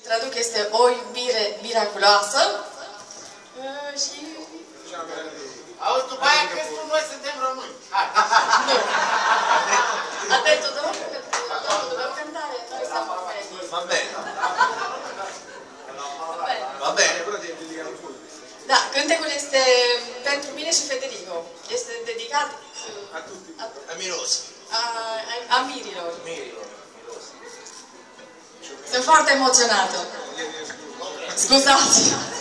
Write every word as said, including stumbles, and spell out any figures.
traduc, este o iubire miraculoasă. Și... Auzi, după aia crezi tu, noi suntem români. Hai! Nu! Adesso dopo dobbiamo cantare, noi siamo freddi. Va bene. Va bene. Da, cântecul este pentru mine și Federico. Este dedicat a tutti. A Mirosi. A, a, a mirilor. Mirilor. Sunt foarte emoționată. Scuzați!